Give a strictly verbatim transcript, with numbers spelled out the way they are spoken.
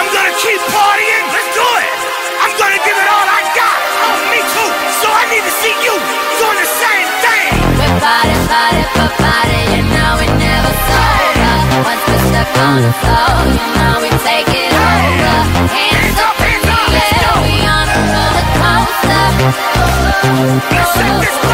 I'm gonna keep partying. Let's do it. I'm gonna give it all I got. Oh, me too. So I need to see you doing the same thing. We're body, body for body, you know we never sober. Once we step on the floor, you know we take it over. Hands up in the air, we on a roller coaster. Let's set this